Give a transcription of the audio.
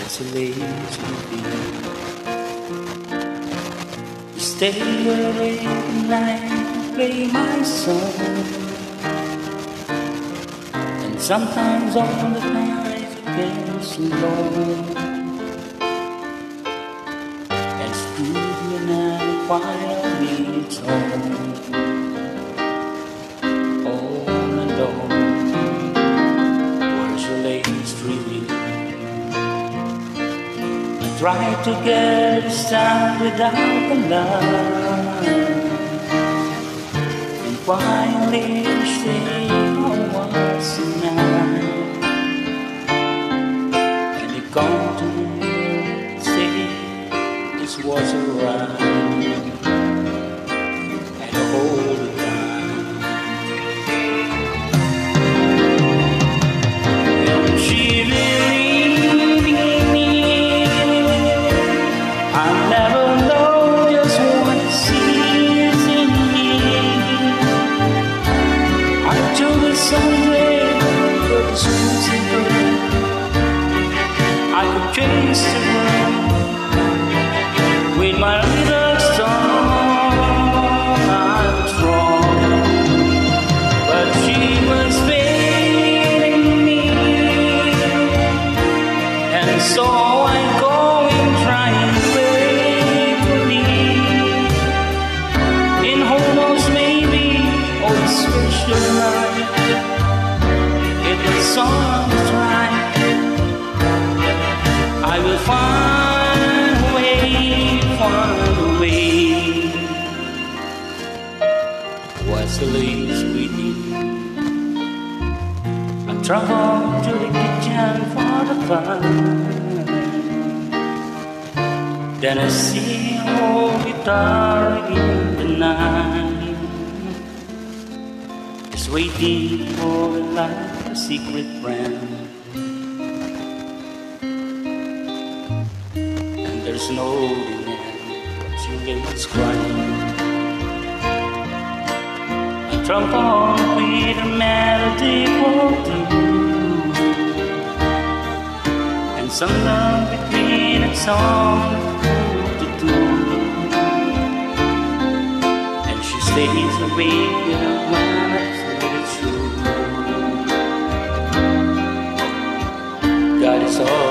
What's the latest movie? You stay awake at night, play my song, and sometimes all the nights it gets so long. And Scrooge and I finally it's home. All alone. Where's your latest dream? I tried to get it started without the love, and finally stay on once a night. And you come to me and say this was alright, and the whole time. And she believed me. I never know just what she is in me. I took it someday, but the school's in her. I could trace the world with my little song. I was wrong, but she was failing me, and so I go and try and pray for me. In hopes maybe on a special night, if the song is right, I will find a way, find a way. What's the latest with you? I travel to the kitchen for the fun. Then I see an old guitar in the night, just waiting for a secret friend. And there's no denying what she is crying. I trump on with a melody for you, and somewhere between a song to do. And she stays awake when I say it's true. God is all